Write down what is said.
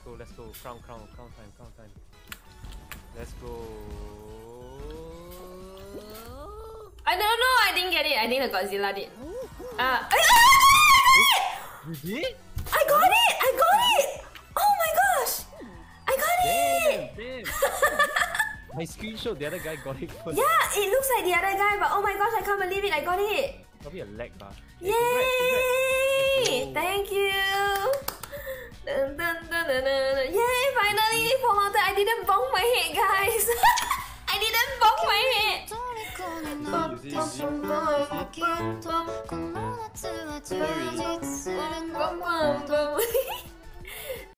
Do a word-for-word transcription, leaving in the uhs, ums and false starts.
go, let's go. Crown, crown, crown time, crown time. Let's go. I don't know, I didn't get it. I think the Godzilla did. Uh, I, You did? I got it! I got it! Oh my gosh! I got it! Damn, damn. My screenshot, the other guy got it first. Yeah, it looks like the other guy, but oh my gosh, I can't believe it. I got it! Probably a lag bar. Yay! Hey, congrats, congrats. Thank you! Dun, dun, dun, dun, dun. Yay! Finally! For long time, I didn't bonk my head, guys! I didn't bonk my head! Sorry.